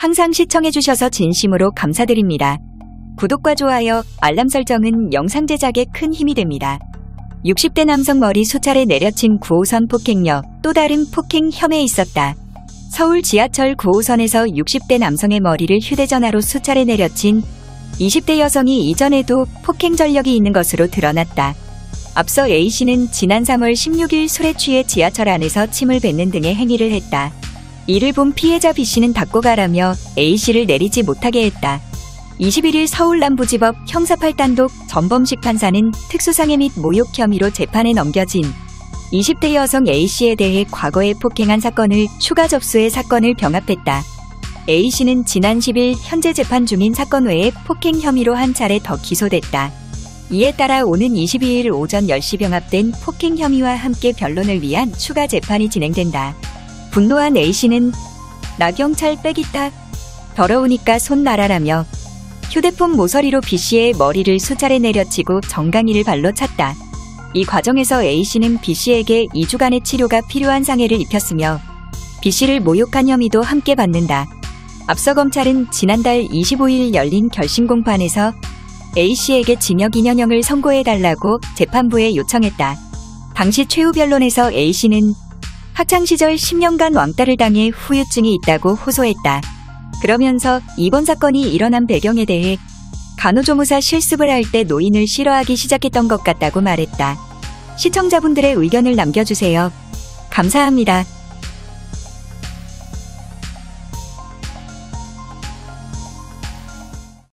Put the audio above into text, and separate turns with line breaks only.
항상 시청해주셔서 진심으로 감사드립니다. 구독과 좋아요, 알람 설정은 영상 제작에 큰 힘이 됩니다. 60대 남성 머리 수차례 내려친 9호선 폭행녀, 또 다른 폭행 혐의에 있었다. 서울 지하철 9호선에서 60대 남성의 머리를 휴대전화로 수차례 내려친 20대 여성이 이전에도 폭행 전력이 있는 것으로 드러났다. 앞서 A씨는 지난 3월 16일 술에 취해 지하철 안에서 침을 뱉는 등의 행위를 했다. 이를 본 피해자 B씨는 닦고 가라며 A씨를 내리지 못하게 했다. 21일 서울 남부지법 형사 8단독 전범식 판사는 특수상해 및 모욕 혐의로 재판에 넘겨진 20대 여성 A씨에 대해 과거에 폭행한 사건을 추가 접수해 사건을 병합했다. A씨는 지난 10일 현재 재판 중인 사건 외에 폭행 혐의로 한 차례 더 기소됐다. 이에 따라 오는 22일 오전 10시 병합된 폭행 혐의와 함께 변론을 위한 추가 재판이 진행된다. 분노한 A씨는 나 경찰 빼기다. 더러우니까 손 놔라라며 휴대폰 모서리로 B씨의 머리를 수차례 내려치고 정강이를 발로 찼다. 이 과정에서 A씨는 B씨에게 2주간의 치료가 필요한 상해를 입혔으며 B씨를 모욕한 혐의도 함께 받는다. 앞서 검찰은 지난달 25일 열린 결심 공판에서 A씨에게 징역 2년형을 선고해달라고 재판부에 요청했다. 당시 최후 변론에서 A씨는 학창시절 10년간 왕따를 당해 후유증이 있다고 호소했다. 그러면서 이번 사건이 일어난 배경에 대해 간호조무사 실습을 할 때 노인을 싫어하기 시작했던 것 같다고 말했다. 시청자분들의 의견을 남겨주세요. 감사합니다.